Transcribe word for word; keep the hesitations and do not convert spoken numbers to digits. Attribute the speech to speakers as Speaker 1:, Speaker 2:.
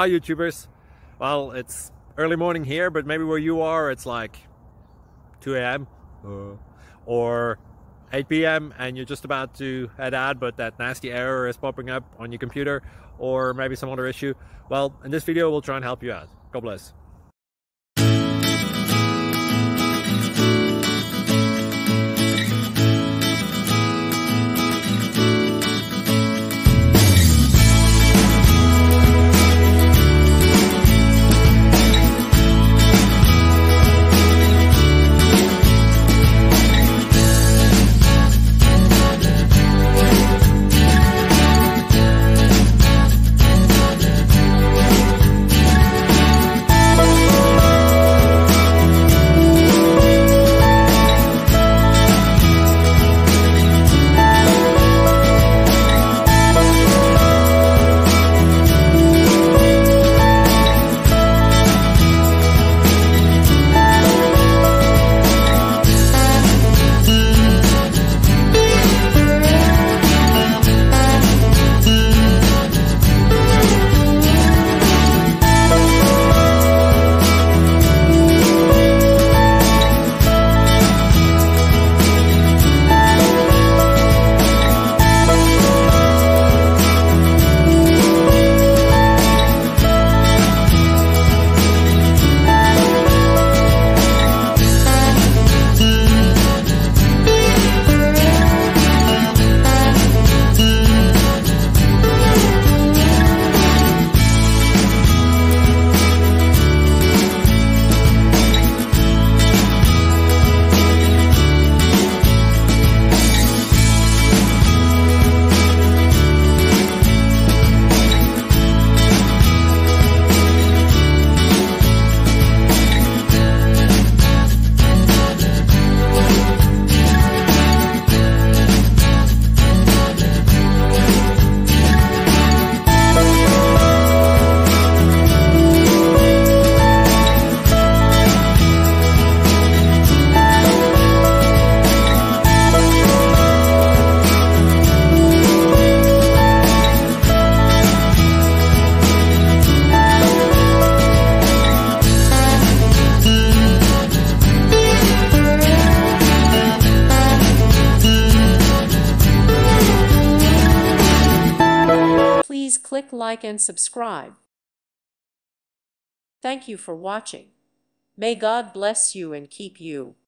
Speaker 1: Hi YouTubers. Well, it's early morning here, but maybe where you are it's like two A M uh, or eight P M and you're just about to head out, but that nasty error is popping up on your computer, or maybe some other issue. Well, in this video we'll try and help you out. God bless.
Speaker 2: Please click like and subscribe. Thank you for watching. May God bless you and keep you.